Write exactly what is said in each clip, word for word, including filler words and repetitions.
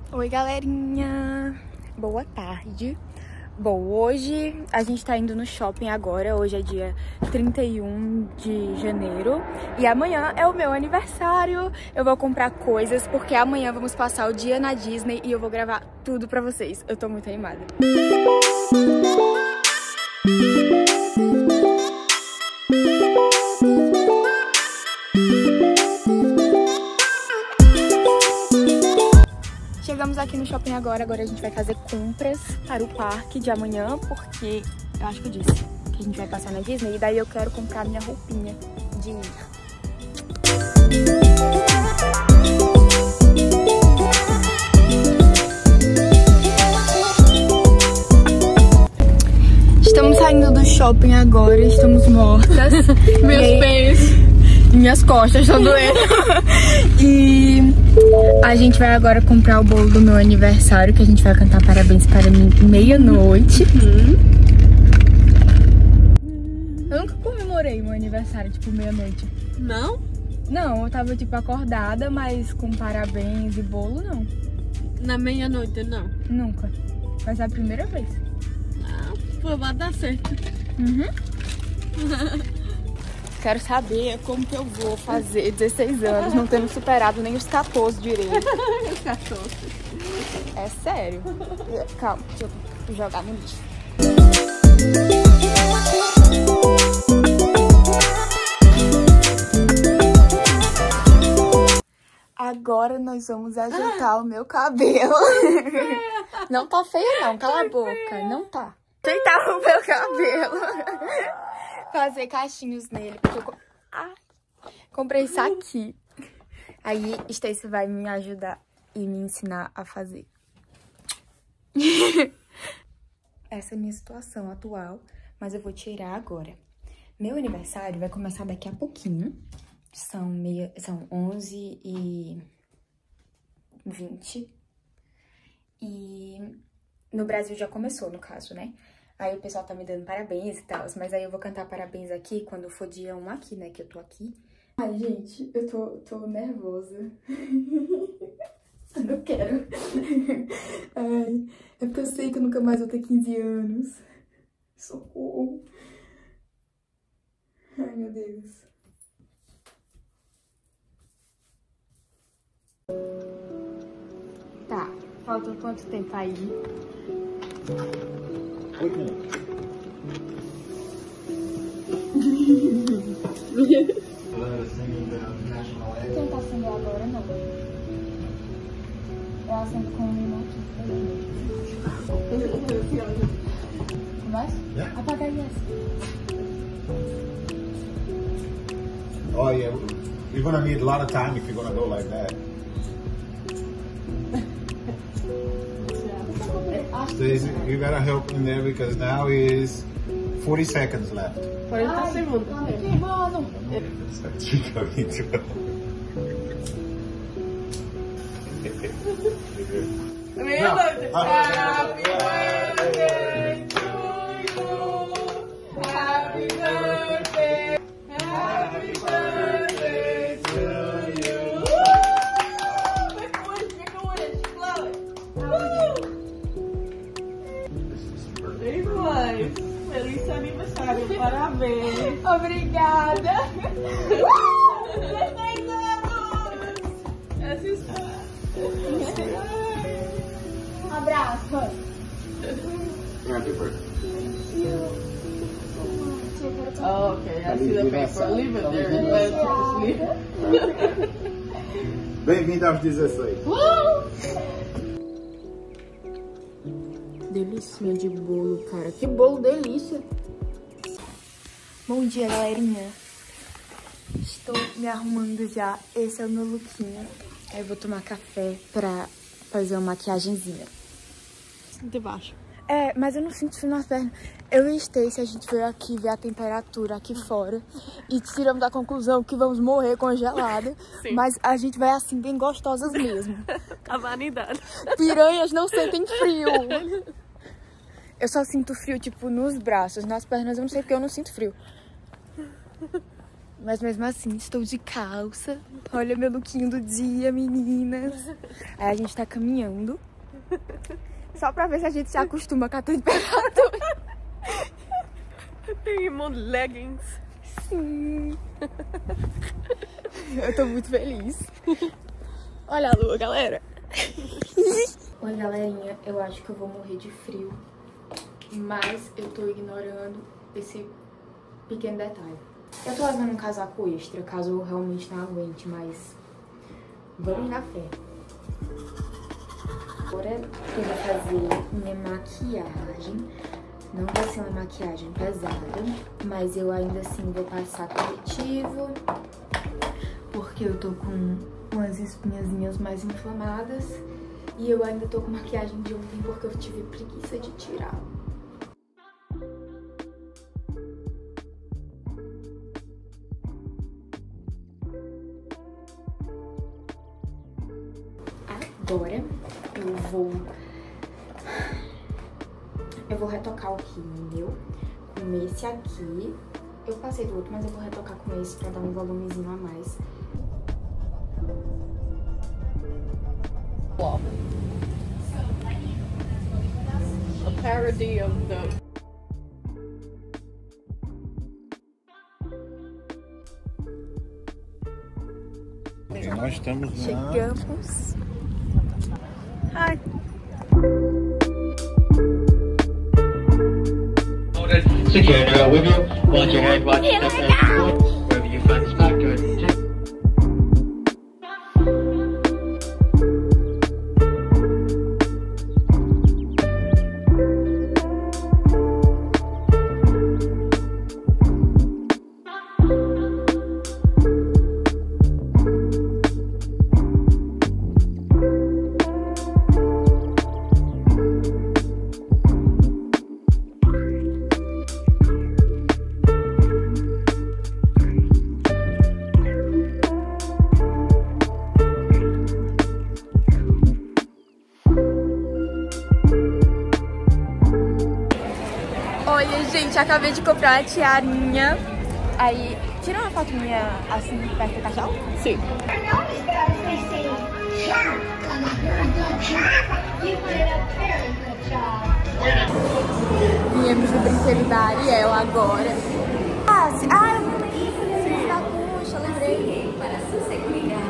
Oi, galerinha! Boa tarde! Bom, hoje a gente tá indo no shopping agora, hoje é dia trinta e um de janeiro e amanhã é o meu aniversário. Eu vou comprar coisas porque amanhã vamos passar o dia na Disney e eu vou gravar tudo pra vocês. Eu tô muito animada. Chegamos aqui no shopping agora, agora a gente vai fazer compras para o parque de amanhã, porque eu acho que eu disse que a gente vai passar na Disney e daí eu quero comprar minha roupinha de ir. Estamos saindo do shopping agora, estamos mortas. Meus e... pés. Minhas costas estão doendo. E a gente vai agora comprar o bolo do meu aniversário, que a gente vai cantar parabéns para mim meia-noite. Uhum. Eu nunca comemorei meu aniversário, tipo, meia-noite. Não? Não, eu tava, tipo, acordada, mas com parabéns e bolo, não. Na meia-noite, não? Nunca. Mas é a primeira vez. Ah, pô, vai dar certo. Uhum. Quero saber como que eu vou fazer dezesseis anos, não tendo superado nem os quatorze direito. Os quatorze. É sério. Calma, deixa eu jogar no lixo. Agora nós vamos ajeitar o meu cabelo. Não tá feio não, cala a boca. Não tá. Ajeitar o meu cabelo. Fazer cachinhos nele, porque eu Ai, comprei isso aqui. Aí, Stacy vai me ajudar e me ensinar a fazer. Essa é a minha situação atual, mas eu vou tirar agora. Meu aniversário vai começar daqui a pouquinho. São, meia, são onze e vinte. E no Brasil já começou, no caso, né? Aí o pessoal tá me dando parabéns e tal, mas aí eu vou cantar parabéns aqui quando for dia um aqui, né, que eu tô aqui. Ai, gente, eu tô, tô nervosa. Eu não quero. Ai, é porque eu sei que eu nunca mais vou ter quinze anos. Socorro. Ai, meu Deus. Tá, falta quanto tempo aí? Oito minutos. Quem tá acendendo agora, não? Eu acendo com o meu aqui. Começa? Yeah. Apaga aí essa. Oh yeah, you're gonna need a lot of time if you're gonna go like that. Stacy, you gotta help in there because now is forty seconds left. quarenta segundos. Tá me queimando. Meia-noite. Happy birthday to you. Happy birthday. Happy birthday to you. Make a wish, make a wish. Blow it. Bem mais. Feliz aniversário, parabéns. Obrigada. dezesseis anos. Essa história. Abraço. Happy birthday. Oh, okay, I see the paper. Leave it there and let it sleep. Bem-vindo aos dezesseis. Delicinha de bolo, cara. Que bolo delícia. Bom dia, galerinha. Estou me arrumando já. Esse é o meu lookinho. Aí eu vou tomar café pra fazer uma maquiagemzinha. De baixo. É, mas eu não sinto frio nas pernas. Eu e Stacy, a gente veio aqui ver a temperatura aqui fora e tiramos a conclusão que vamos morrer congelada. Sim. Mas a gente vai assim, bem gostosas mesmo. A vanidade. Piranhas não sentem frio. Eu só sinto frio, tipo, nos braços. Nas pernas eu não sei porque eu não sinto frio. Mas mesmo assim, estou de calça. Olha meu lookinho do dia, meninas. Aí a gente tá caminhando. Só pra ver se a gente se acostuma com a temperatura. Tem um leggings. Sim. Eu tô muito feliz. Olha a lua, galera. Oi, galerinha. Eu acho que eu vou morrer de frio. Mas eu tô ignorando esse pequeno detalhe. Eu tô levando um casaco extra, caso eu realmente não aguente, mas vamos na fé. Agora eu vou fazer minha maquiagem. Não vai ser uma maquiagem pesada, mas eu ainda assim vou passar corretivo, porque eu tô com umas espinhazinhas mais inflamadas. E eu ainda tô com maquiagem de ontem porque eu tive preguiça de tirar. Agora eu vou eu vou retocar o rímel com esse aqui. Eu passei do outro, mas eu vou retocar com esse pra dar um volumezinho a mais. A parody of the... E nós estamos na... Chegamos. Ai. Secure uh, with you. Watch your head, watch your step and wherever you find the spot, go ahead and take. Olha, gente, acabei de comprar uma tiarinha. Aí, tira uma foto minha assim, perto do cachorro? Sim. Viemos no brinquedo da Ariel agora. Ah, sim. Ah, eu não lembro da coxa, lembrei. Para su seguridad,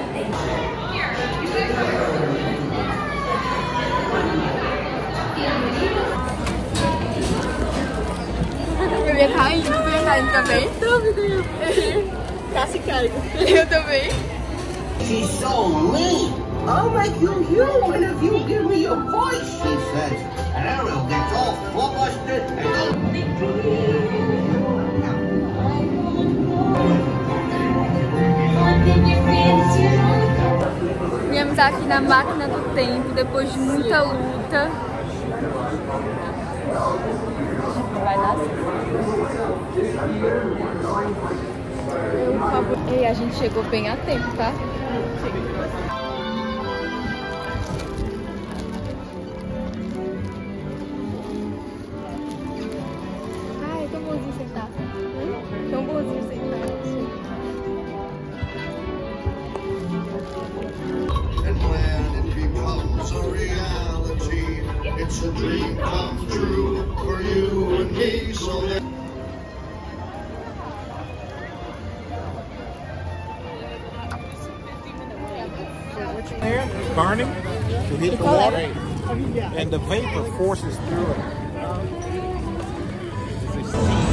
eu ia caindo, tu ia caindo também? Não, Casi caigo. eu também. She's so lean. I'll make you human if you give me your voice, she says. And Ariel gets all flustered and Viemos aqui na máquina do tempo, depois de muita luta. Vai dar certo. E a gente chegou bem a tempo, tá? Ai, é tão bonzinho sentar. Hum? Tão bonzinho sentar. And when it becomes a reality, it's a dream come true for you and me. So let There, it's burning to hit the water, and the vapor forces through it.